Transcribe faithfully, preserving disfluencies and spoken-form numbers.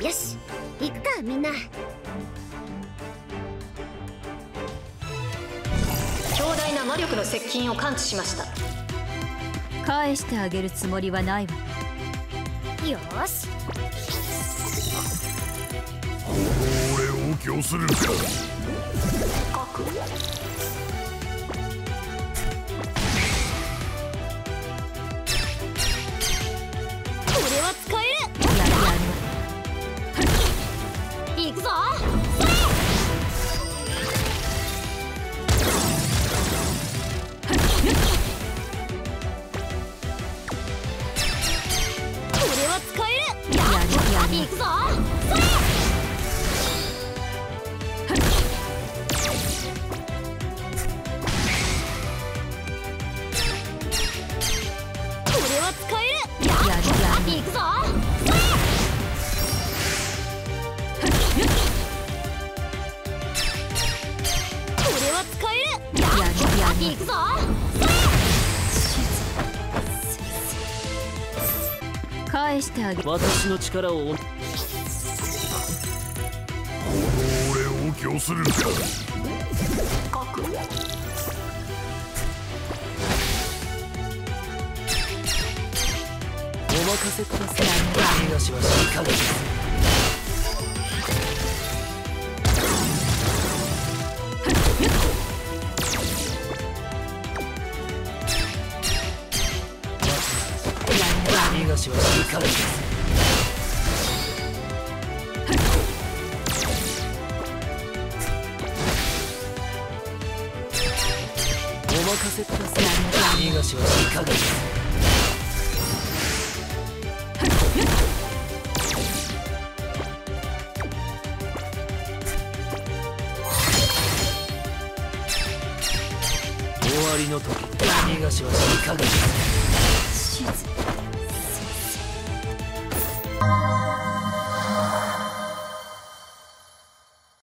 よし行くかみんな。 強大な魔力の接近を感知しました。 返してあげるつもりはないわ。 よし俺を供するか。 核これは使える。 やるやる。 行くぞ。これは使える。 やるやる。 行くぞ。これは使える。 やるやる。 行くぞ。これは使える。 やるやる。 行くぞ。 返してあげる。 私の力をお俺を供するか。 核お任せください。東はしかりです。東はしかりです。お任せください。東はしかりです。終わりの時、東はしかりです。 静